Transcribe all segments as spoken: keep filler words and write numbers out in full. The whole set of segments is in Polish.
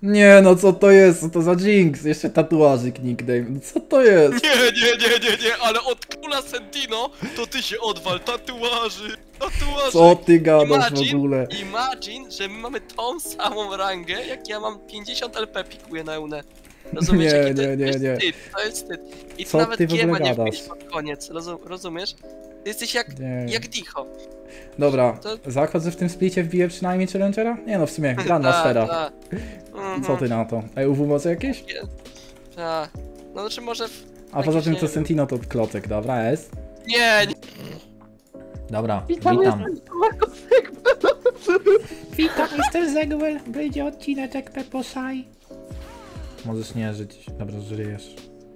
Nie no, co to jest? Co to za Jinx? Jeszcze tatuażyk nickname. Co to jest? Nie, nie, nie, nie, nie, ale od króla Sentino to ty się odwal, tatuaży, tatuaży. Co ty gadasz Imagine, w ogóle? Imagine, że my mamy tą samą rangę, jak ja mam pięćdziesiąt L P pikuję na Eunę. Rozumiesz, Nie, jaki to, nie, nie, to jest nie. wstyd, to jest wstyd. I Co ty nawet ty w ogóle Giema nie gadasz? wbijesz pod koniec, rozum, rozumiesz? Ty jesteś jak, Nie. jak Dicho. Dobra, To- zakład, że w tym splicie wbije przynajmniej Challengera? Nie no, w sumie, grandma Ta, sfera. ta. Mhm. Co ty na to? E U W mocy jakieś? Ta. No znaczy może... W... A poza jakieś, tym nie to wiem. Sentino to klocek, dobra, jest? Nie, nie. Dobra, Witam, witam. jestem Witam, mister Zegwell, będzie odcineczek Peppo Shai. Możesz nie żyć, dobrze, że żyjesz.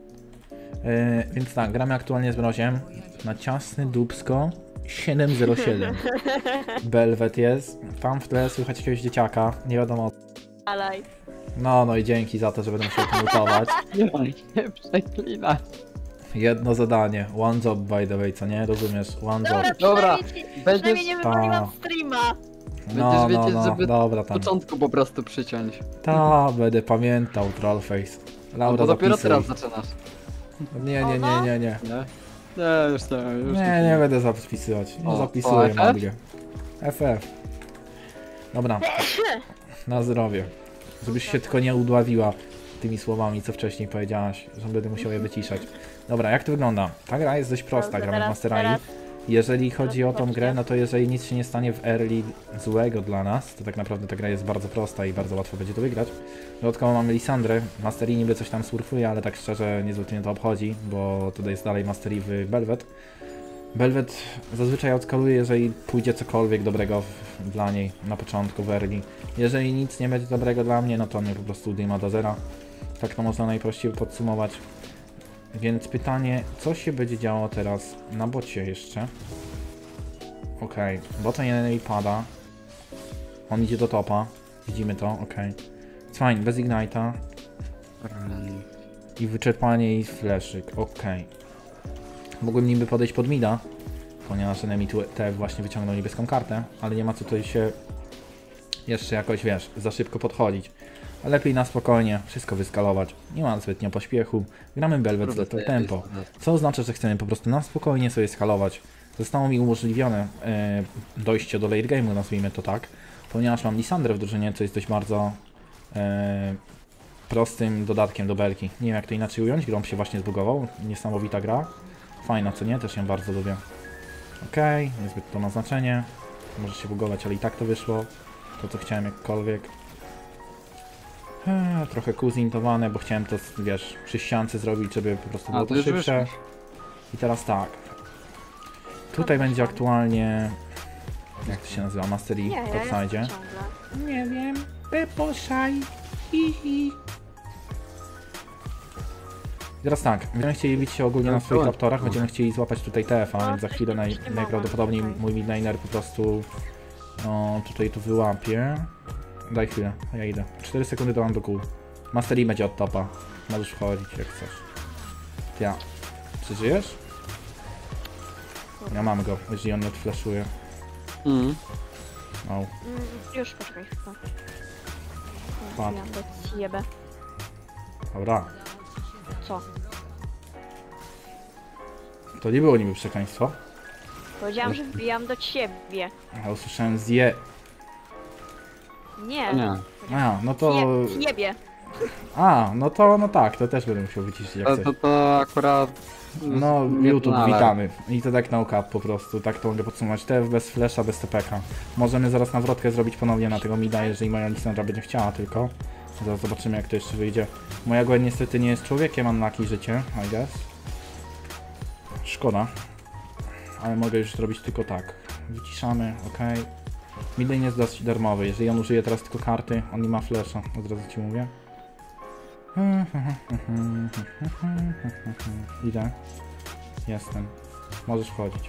Yy, więc tak, gramy aktualnie z Broziem na ciasny dupsko siedem zero siedem. Belwet jest, tam w tle słychać jakiegoś dzieciaka, nie wiadomo. Alaj. No, no i dzięki za to, że będę musiał to mutować. Nie, nie przeklinać. Jedno zadanie, one job by the way, co nie? Rozumiesz? One job. Dobra, przynajmniej, ci, będziesz- przynajmniej nie wywaliłam Ta. streama. No, Będziesz no, wiedzieć, no, żeby dobra w tam. początku po prostu przyciąć. Ta, będę pamiętał, trollface. No Laura, bo dopiero zapisuj. teraz zaczynasz. Nie, nie, nie, nie, nie. Nie? Nie, już nie, już Nie, nie będę zapisywać. Nie O, zapisuję, o, F F? Magdzie. F F. Dobra, na zdrowie. Żebyś się tylko nie udławiła tymi słowami, co wcześniej powiedziałaś, że będę musiał je wyciszać. Dobra, jak to wygląda? Ta gra jest dość prosta, Dobrze, gramy w teraz- Master teraz- Yi. Jeżeli chodzi o tą zobaczcie. grę, no to jeżeli nic się nie stanie w early złego dla nas, to tak naprawdę ta gra jest bardzo prosta i bardzo łatwo będzie to wygrać. Dodatkowo mamy Lisandrę. Master Yi niby coś tam surfuje, ale tak szczerze niezwykle mnie to obchodzi, bo tutaj jest dalej Master Yi w Belvet. Belvet zazwyczaj outskaluje, jeżeli pójdzie cokolwiek dobrego w, dla niej na początku w early. Jeżeli nic nie będzie dobrego dla mnie, no to mnie po prostu dyma do zera. Tak to można najprościej podsumować. Więc pytanie, co się będzie działo teraz na bocie jeszcze? Okej, okay. Bota nie pada. On idzie do topa. Widzimy to, okej. Okay. Fajnie, bez ignite'a. I wyczerpanie i flashyk, okej. Okay. Mogłem niby podejść pod mida, ponieważ enemy T F właśnie wyciągnął niebieską kartę, ale nie ma co tutaj się jeszcze jakoś, wiesz, za szybko podchodzić. A lepiej na spokojnie, wszystko wyskalować. Nie ma zbytnio pośpiechu. Gramy Belvet z little tempo, co oznacza, że chcemy po prostu na spokojnie sobie skalować. Zostało mi umożliwione e, dojście do late game'u, nazwijmy to tak, ponieważ mam Lisandrę w drużynie, co jest dość bardzo e, prostym dodatkiem do belki. Nie wiem jak to inaczej ująć, grą się właśnie zbugował. Niesamowita gra. Fajna, co nie? Też ją bardzo lubię. Okej, okay, niezbyt to ma znaczenie. Może się bugować, ale i tak to wyszło. To co chciałem jakkolwiek. Eee, trochę kuzintowane, bo chciałem to, wiesz, przy ściance zrobić, żeby po prostu było A, to to już szybsze. wyszło. I teraz tak. Tutaj będzie aktualnie... Jak to się nazywa? Master Yi Nie, w ja jestem topsidzie. ciągle. Nie wiem. Peppo Shai. Hihi. Teraz tak, będziemy chcieli bić się ogólnie na swoich raptorach, będziemy chcieli złapać tutaj T F a, więc za chwilę naj, najprawdopodobniej mój midlaner po prostu no, tutaj tu wyłapie. Daj chwilę, ja idę. cztery sekundy dołam do kół. Master Yi będzie od topa. Możesz wchodzić jak chcesz. Ja. Przeżyjesz? Ja mam go, jeżeli on nie odflashuje. Mm. O, Mm, już poczekaj chwilę. Padł. Ja do ciebie. dobra. Co? To nie było niby przekleństwo. Powiedziałam, że wbijam do ciebie. Ja usłyszałem zje... Nie. Nie. A, no to... Nie, ciebie. A, no to, no tak, to też będę musiał wyciszyć jak To, coś. to, to akurat... No, nie YouTube, tunale. witamy. I to tak na ukap po prostu, tak to mogę podsumować. T F bez flasha, bez T P K. Możemy zaraz nawrotkę zrobić ponownie na tego mida, jeżeli moja Lisandra będzie chciała tylko. Zaraz zobaczymy jak to jeszcze wyjdzie. Moja Gwen niestety nie jest człowiekiem, mam laki życie, I guess. Szkoda. Ale mogę już zrobić tylko tak. Wyciszamy, ok. Midlane jest dosyć darmowy, jeżeli on użyje teraz tylko karty, on nie ma flasha, od razu ci mówię. Idę. Jestem. Możesz wchodzić.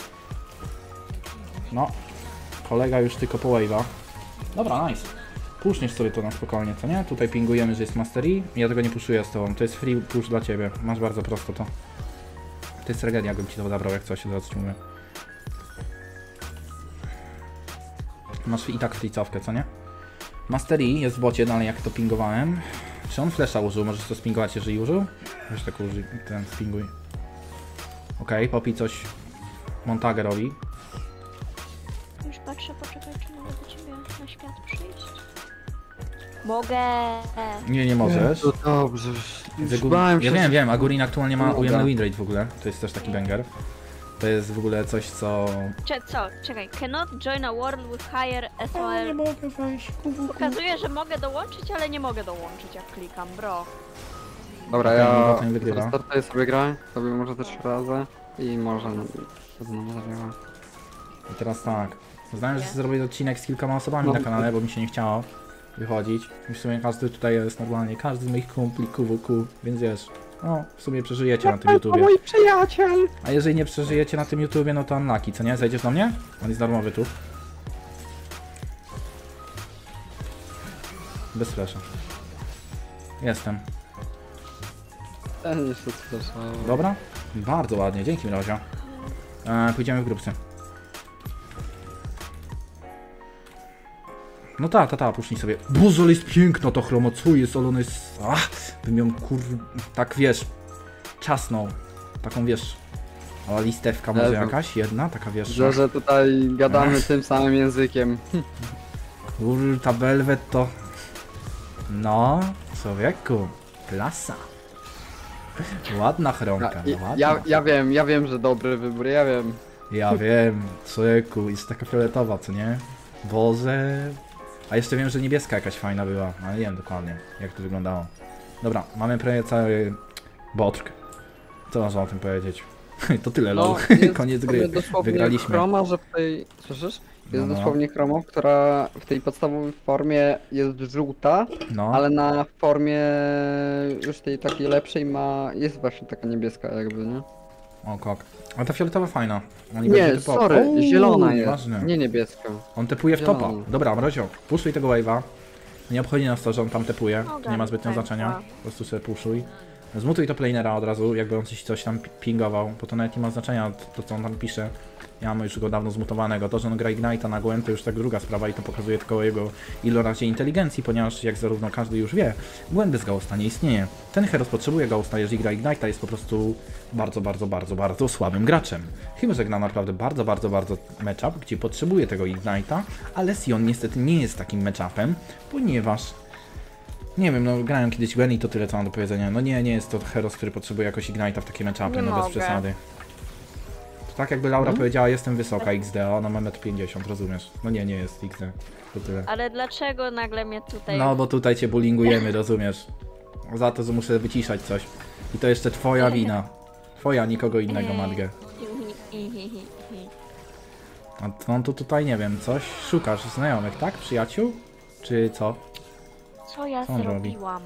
No. Kolega już tylko po wave'a. Dobra, nice. Puszniesz sobie to na spokojnie, co nie? Tutaj pingujemy, że jest Master Yi. Ja tego nie puszuję z tobą. To jest free push dla ciebie. Masz bardzo prosto to. To jest tragedia, jakbym ci to zabrał, jak coś, zaraz ci mówię. Masz i tak free cofkę, co nie? Master E jest w bocie, dalej jak to pingowałem. Czy on flesza użył? Możesz to spingować, jeżeli użył? Weź tak użyj, ten spinguj. Okej, okay, Poppy coś Montagę robi. Już patrzę, poczekaj, czy mogę do ciebie na świat przyjść. Mogę! Nie, nie możesz. To dobrze. Już Wygu- bałem ja się, wiem, wiem, Agurin aktualnie ma Dobra. ujemny winrate w ogóle. To jest też taki banger. To jest w ogóle coś, co... Cze co? Czekaj. Cannot join a world with higher S O L. mogę wejść, Pokazuje, że mogę dołączyć, ale nie mogę dołączyć jak klikam, bro. Dobra, Okej, ja Botem wygrywa. restartuję sobie grę, sobie może też razę i może znowu zadziała. I teraz tak. Znałem, że Nie. zrobię odcinek z kilkoma osobami No. na kanale, bo mi się nie chciało wychodzić. I w sumie każdy tutaj jest normalnie, każdy z moich kumpli, Q W Q, więc wiesz, no w sumie przeżyjecie na tym YouTubie. mój przyjaciel! A jeżeli nie przeżyjecie na tym YouTubie, no to unlucky, co nie? Zajdziesz do mnie? On jest darmowy tu. Bez flasha. Jestem. Ten jeszcze coś. Dobra? Bardzo ładnie, dzięki Mrozio. E, pójdziemy w grupce. No ta, ta, ta, puszczaj sobie. Boże, ale jest piękno to chromo, co jest, ale ono jest... Ach, bym ją kur... tak wiesz, czasną. Taką wiesz... Ale listewka może Jezu. jakaś? Jedna? Taka wiesz... Że, że tutaj gadamy tym samym językiem. Kur, ta Velvet to... No, człowieku, klasa. Ładna chromka, Ja, no ładna. ja, ja wiem, ja wiem, że dobry wybór, ja wiem. Ja wiem, człowieku, jest taka fioletowa, co nie? Boże. A jeszcze wiem, że niebieska jakaś fajna była, ale nie wiem dokładnie, jak to wyglądało. Dobra, mamy prawie cały botrk. Co można o tym powiedzieć? To tyle, lol. No, jest Koniec sobie gry. dosłownie Wygraliśmy. Chroma, że w tej... Słyszysz? Jest No, no. dosłownie chroma, która w tej podstawowej formie jest żółta, No, ale na formie już tej takiej lepszej ma... jest właśnie taka niebieska jakby, nie? o kok. A ta fioletowa fajna. Oni będzie Nie, typo- sorry, Uuu, zielona jest, ważne. nie niebieska. On tepuje w topa. Zielony. Dobra, Mrozio, puszuj tego wave'a. Nie obchodzi nas to, że on tam tepuje. Dobra, Nie ma zbytnio tak, znaczenia. tak. Po prostu sobie puszuj. Zmutuj to planera od razu, jakby on coś, coś tam pi- pingował, bo to nawet nie ma znaczenia to, co on tam pisze. Ja mam już go dawno zmutowanego. To, że on gra Ignite'a na Gwen, to już tak druga sprawa i to pokazuje tylko jego ilorazie inteligencji, ponieważ jak zarówno każdy już wie, Gwen bez Ghosta nie istnieje. Ten Heros potrzebuje Ghosta, jeżeli gra Ignite'a, jest po prostu bardzo, bardzo, bardzo, bardzo słabym graczem. Chyba, że gra naprawdę bardzo, bardzo, bardzo matchup, gdzie potrzebuje tego Ignite'a, ale Sion niestety nie jest takim matchupem, ponieważ nie wiem, no grałem kiedyś Gwen i to tyle, co mam do powiedzenia. No nie, nie jest to Heros, który potrzebuje jakoś Ignite'a w takie matchupy, Nie no bez mogę. przesady. To tak jakby Laura Hmm? powiedziała, jestem wysoka X D, a ona ma metr pięćdziesiąt, rozumiesz? No nie, nie jest X D, to tyle. Ale dlaczego nagle mnie tutaj... No bo tutaj cię bullyingujemy, rozumiesz? Za to, że muszę wyciszać coś. I to jeszcze twoja wina. Twoja, nikogo innego, Madge. A to on tu tutaj, nie wiem, coś szukasz znajomych, tak? Przyjaciół? Czy co? Co ja Co on robi? zrobiłam?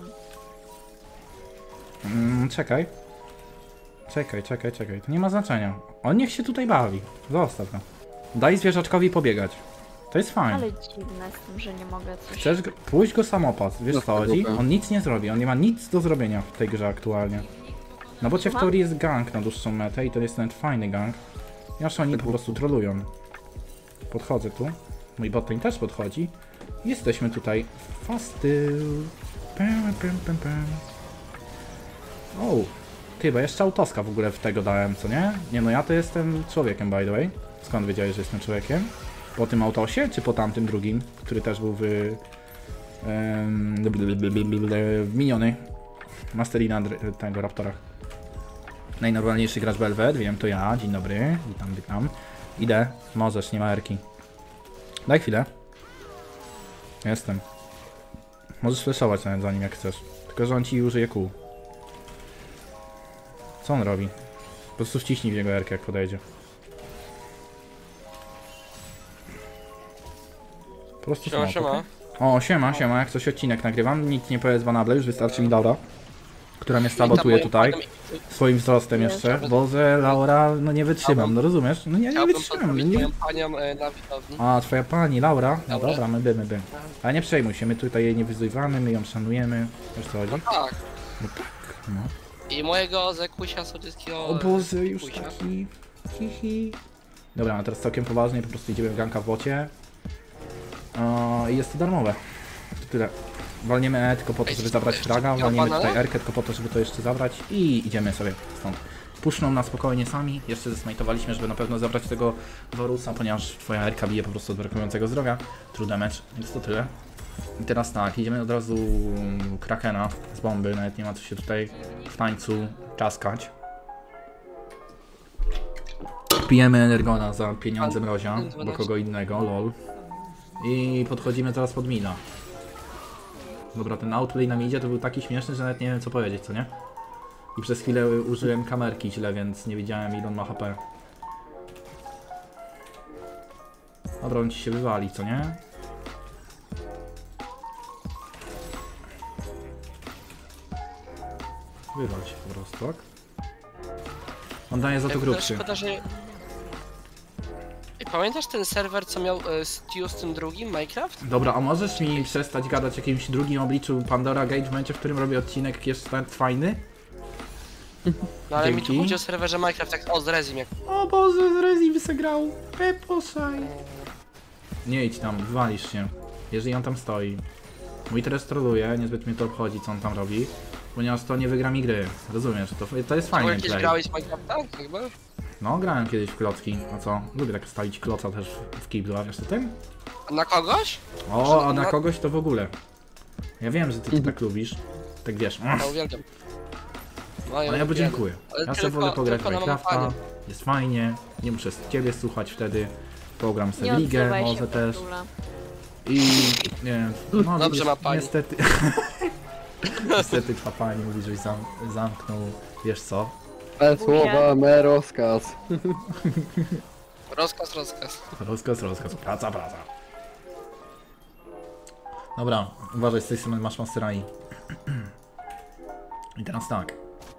Mm, czekaj. Czekaj, czekaj, czekaj. To nie ma znaczenia. On niech się tutaj bawi. Zostaw go. Daj zwierzaczkowi pobiegać. To jest fajne. Ale dziwne z tym, że nie mogę coś... Chcesz go, pójść go samopas, wiesz No, co chodzi? super. On nic nie zrobi, on nie ma nic do zrobienia w tej grze aktualnie. No bo cię w Słucham? teorii jest gang na dłuższą metę i to jest nawet fajny gang. Aż oni po prostu trolują. Podchodzę tu. Mój botlane też podchodzi. Jesteśmy tutaj. Fasty. Pam, pam, pam, pam. O, ty, bo jeszcze autoska w ogóle w tego dałem, co nie? Nie no, ja to jestem człowiekiem, by the way. Skąd wiedziałeś, że jestem człowiekiem? Po tym autosie, czy po tamtym drugim, który też był w... em, w miniony Masterina dr- tego Raptorach. Najnormalniejszy gracz Velvet, wiem, to ja, dzień dobry, witam, witam. Idę, możesz, nie ma erki. Daj chwilę. Jestem. Możesz flashować nawet za nim jak chcesz. Tylko, że on ci użyje kół. Co on robi? Po prostu wciśnij w jego erkę jak podejdzie. Po prostu Siema, smoke, siema. okej? O, siema, siema, jak coś odcinek nagrywam, nic nie powiedz Vanable, już wystarczy mi Laura, która mnie sabotuje tutaj, swoim wzrostem Jest. jeszcze. Boże, Laura, no nie wytrzymam, no rozumiesz? No ja nie Chciałbym wytrzymam, pozdrowić nie... moją panią e, na widowni. A, twoja pani, Laura? No Dobra. dobra, my by, my by. Ale nie przejmuj się, my tutaj jej nie wyzywamy, my ją szanujemy. Wiesz co chodzi? Tak. No tak, no. I mojego Zekusia Sodzieckiego... O Boże, już Kusia. taki... Hihi. Dobra, no teraz całkiem poważnie, po prostu idziemy w ganka w bocie. O, I jest to darmowe. tyle. Walniemy E tylko po to, żeby zabrać fraga, walniemy tutaj R tylko po to, żeby to jeszcze zabrać i idziemy sobie stąd. Puszczą nas spokojnie sami, jeszcze zesmajtowaliśmy, żeby na pewno zabrać tego Warusa, ponieważ twoja R K bije po prostu od brakującego zdrowia. True damage, więc to tyle. I teraz tak, idziemy od razu Krakena z bomby, nawet nie ma co się tutaj w tańcu czaskać. Pijemy Energona za pieniądze Mrozia, bo kogo innego, lol. I podchodzimy teraz pod mina. Dobra, ten outplay na midzie to był taki śmieszny, że nawet nie wiem co powiedzieć, co nie? I przez chwilę użyłem kamerki źle, więc nie widziałem ile on ma H P. Dobra, on ci się wywali, co nie? Wywal się po prostu, tak? On daje za to grubszy. Szkoda, że... I pamiętasz ten serwer, co miał e, Stu z tym drugim, Minecraft? Dobra, a możesz mi przestać gadać o jakimś drugim obliczu Pandora Gage w momencie, w którym robię odcinek jest fajny? No ale Dzięki. mi tu chodzi o serwerze Minecraft, tak o z Rezim jak... O Boże, z Rezi wysegrał! Peposzaj! Nie idź tam, wywalisz się. Jeżeli on tam stoi. Mój teraz troluje, niezbyt mnie to obchodzi, co on tam robi. Ponieważ to nie wygra mi gry. Rozumiesz, to, to jest Czy fajny kiedyś play. grałeś w Minecrafta? Chyba? No, grałem kiedyś w klocki. A co? Lubię tak stalić kloca też w kiblu, a wiesz o tym? A na kogoś? O, a na na- kogoś to w ogóle. Ja wiem, że ty to tak lubisz. Tak wiesz. Ja uwielbiam. No, Ale ja uwielbiam. podziękuję. Ale Ja sobie tylko- wolę pograć w tylko na Minecrafta. mapanie. Jest fajnie. Nie muszę z ciebie słuchać wtedy. Pogram sobie Nie w ligę, odzywaj się może w też. ogóle. I nie no Dobrze widzisz, ma pani. niestety. Niestety twa pani mówi, żeś zam zamknął. Wiesz co? Te słowa me rozkaz. Rozkaz, rozkaz. Rozkaz, rozkaz. Praca, praca. Dobra, uważaj, z tej strony masz masterani. I teraz tak.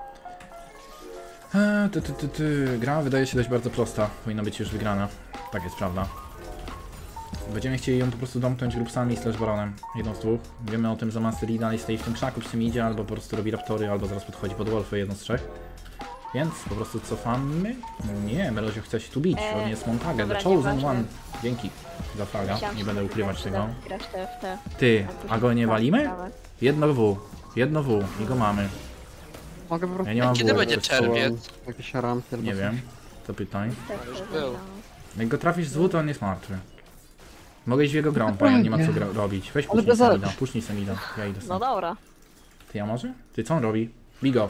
Eee, ty, ty, ty, ty. Gra wydaje się dość bardzo prosta. Powinna być już wygrana. Tak jest prawda. Będziemy chcieli ją po prostu domknąć grupsami slash baronem. Jedną z dwóch. Wiemy o tym, że Master Yi dalej stoi w tym krzaku przy tym idzie, albo po prostu robi raptory, albo zaraz podchodzi pod wolfy, jedno z trzech. Więc po prostu cofamy. Nie, Melozio chce się tu bić. Eee, On jest Montague, dobra, The Chosen nieważne. One. Dzięki za fraga. Myślałam, Nie że będę ty ukrywać grasz tego. te- Grasz te w te. Ty, a później a go nie tak, walimy? sprawę. Jedno W. Jedno W i go mamy. Mogę po prostu... Ja nie mam Kiedy W. będzie to jest- czerwiec? Jakieś rampy albo Nie coś. wiem. To pytaj. Tak, już tak, był. tak. Jak go trafisz z W, to on jest martwy. Mogę iść w jego grą, panie, nie ma co gra- robić. Weź Ale puśnij bez Samida, ale- puśnij Samida. Ja idę No sam. dobra. Ty, ja może? Ty, co on robi? Bigo.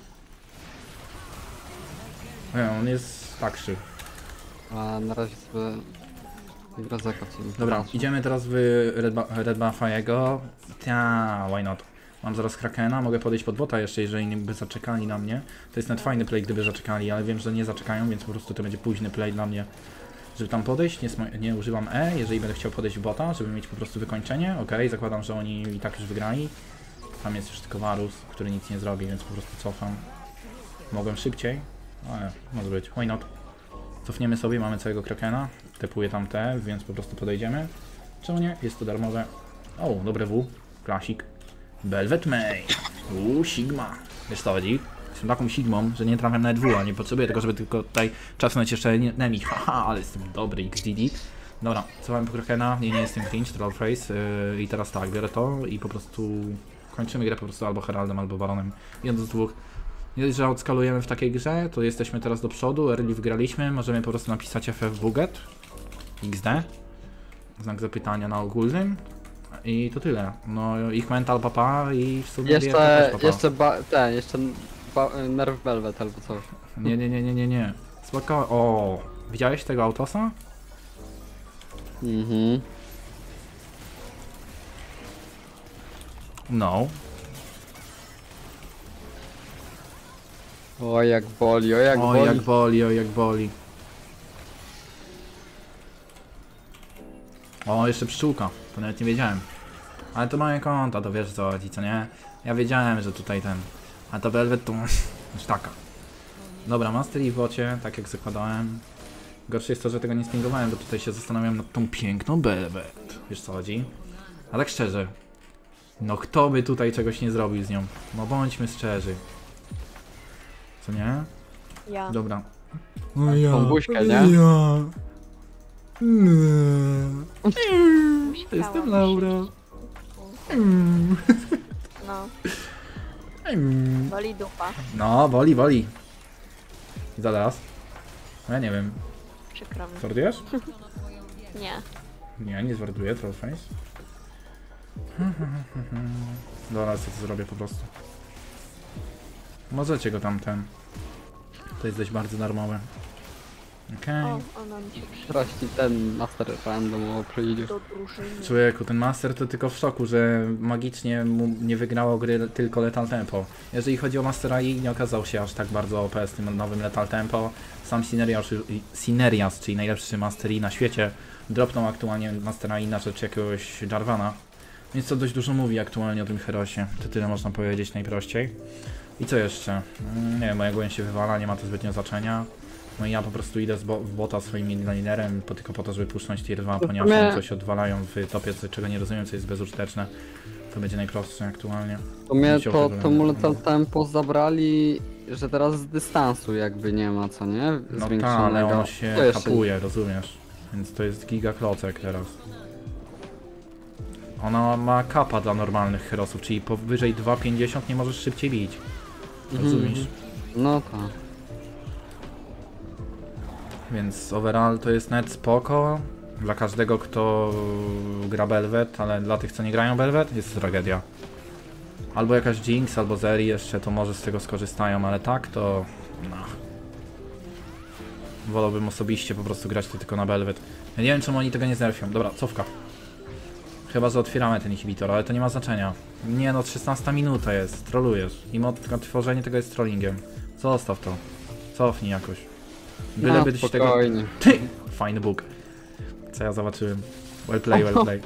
Nie, on jest tak krzyw. A na razie sobie... gra zaka sobie. Dobra, idziemy teraz w Red, ba Red Buffa jego. Ta, why not? Mam zaraz Krakena, mogę podejść pod bota jeszcze, jeżeli nie by zaczekali na mnie. To jest nawet fajny play, gdyby zaczekali, ale wiem, że nie zaczekają, więc po prostu to będzie późny play dla mnie. Żeby tam podejść, nie, nie używam E, jeżeli będę chciał podejść w bota, żeby mieć po prostu wykończenie. Ok, zakładam, że oni i tak już wygrali. Tam jest już tylko Varus, który nic nie zrobi, więc po prostu cofam. Mogłem szybciej, ale może być, why not? Cofniemy sobie, mamy całego Krakena. Tepuję tam te, więc po prostu podejdziemy. Czemu nie? Jest to darmowe. O, dobre W. Klasik. Velvet May. Uuu, Sigma. Wiesz co chodzi? Jestem taką Sigmą, że nie trafiam nawet W, a nie potrzebuję tego, żeby tylko tutaj czasnąć jeszcze Nemi. Haha, ale jestem dobry X D D. Dobra, cofałem po Krakena. Nie, nie jestem cringe, troll face. Yy, I teraz tak, biorę to i po prostu kończymy grę po prostu albo Heraldem, albo Baronem. Jeden z dwóch. Nie dość, że odskalujemy w takiej grze, to jesteśmy teraz do przodu, early wygraliśmy, możemy po prostu napisać F F Buget X D, znak zapytania na ogólnym i to tyle. No ich mental papa i w sumie Jeszcze, też papa. jeszcze ba... ten, jeszcze ba... Nerf Velvet albo coś. Nie, nie, nie, nie, nie, nie. Spoko. O, widziałeś tego autosa? Mhm. No. O jak boli, o jak O, boli. jak boli, o, jak boli. O, jeszcze pszczółka. To nawet nie wiedziałem. Ale to moje konta, to wiesz o co chodzi, co nie? Ja wiedziałem, że tutaj ten... A to Velvet to... już taka. Dobra, Master Yi w bocie, tak jak zakładałem. Gorsze jest to, że tego nie spingowałem, bo tutaj się zastanawiam nad tą piękną Velvet. Wiesz co chodzi? A tak szczerze. No kto by tutaj czegoś nie zrobił z nią? No bądźmy szczerzy. Co nie? Ja. Dobra. O ja, Tą buźkę, nie? ja. Nie. Jestem Musiałam Laura. się- No, Mm. boli dupa. No, woli, woli. I zaraz. No ja nie wiem. Przykro mi. Zwardujesz? Nie. Nie, nie zwarduję, Trollface. Dobra, co to zrobię po prostu. Możecie go tam ten. To jest dość bardzo darmowe. Okej. O, ona mi się przyda Teraz ci ten master randomowo przyjdzie. do drużyny. Człowieku, ten master to tylko w szoku, że magicznie mu nie wygrało gry tylko Lethal Tempo. Jeżeli chodzi o Mastera i nie okazał się aż tak bardzo O P z tym nowym Lethal Tempo. Sam Sinerias, Sinerias, czyli najlepszy Master Yi na świecie, dropnął aktualnie Mastera Yi na rzecz jakiegoś Jarvana. Więc to dość dużo mówi aktualnie o tym herosie. To tyle można powiedzieć najprościej. I co jeszcze? Mm, Nie wiem, moja głowa się wywala, nie ma to zbytnio znaczenia. No i ja po prostu idę z bo w bota swoim midlanerem, po tylko po to, żeby puszczać tier dwa, ponieważ sumie- oni coś odwalają w topie, co- czego nie rozumiem, co jest bezużyteczne. To będzie najprostsze aktualnie. W sumie Musiał to, tego to nie- Muletal Tempo zabrali, że teraz z dystansu jakby nie ma, co nie? No tak, Zwiększonego. ale on się To jeszcze- kapuje, rozumiesz? Więc to jest giga klocek teraz. Ona ma kapa dla normalnych herosów, czyli powyżej dwa pięćdziesiąt nie możesz szybciej bić. Rozumiesz? No tak. Więc overall to jest net spoko. Dla każdego, kto gra Belvet, ale dla tych, co nie grają Belvet, jest tragedia. Albo jakaś Jinx, albo Zeri jeszcze, to może z tego skorzystają, ale tak to... no. Wolałbym osobiście po prostu grać to tylko na Belvet. Ja nie wiem, czemu oni tego nie znerfią. Dobra, cofka. Chyba, że otwieramy ten inhibitor, ale to nie ma znaczenia. Nie no, szesnasta minuta jest, trolujesz. I otworzenie tego jest trollingiem. Zostaw to. Cofnij jakoś. Byleby no, ci tego... spokojnie. Ty! Fajny bóg. Co ja zobaczyłem. Well play, well play.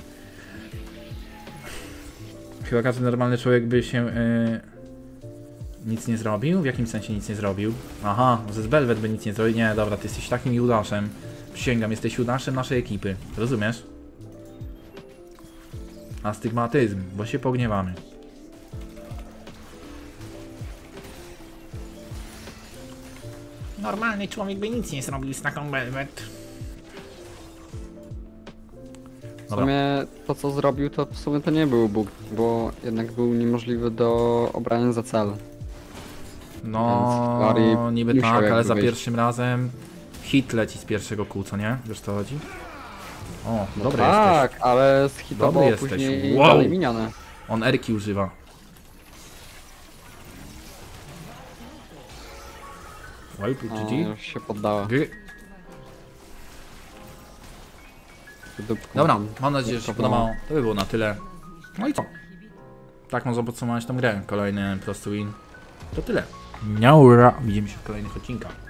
Chyba każdy normalny człowiek by się yy, nic nie zrobił? W jakim sensie nic nie zrobił? Aha, że z Belvet by nic nie zrobił. Nie, dobra, ty jesteś takim Judaszem. Przysięgam, jesteś Judaszem naszej ekipy. Rozumiesz? Astygmatyzm, bo się pogniewamy. Normalny człowiek by nic nie zrobił z taką Belvet. W sumie to co zrobił to w sumie to nie był bóg, bo jednak był niemożliwy do obrania za cel. No, Więc Larry niby musiał tak, ale jakby za wyjść. pierwszym razem hit leci z pierwszego kół, co nie? Wiesz co chodzi? O, No dobry tak, jesteś. ale zhitował Dobry jesteś. później Wow. dalej minione. On erki używa. Well, O, G G. już się poddała. G- Dupką. Dobra, mam nadzieję, że się Dupką. podobało. To by było na tyle. No i co? Tak można podsumować tą grę. Kolejny prosty win. To tyle. Niaura. Widzimy się w kolejnych odcinkach.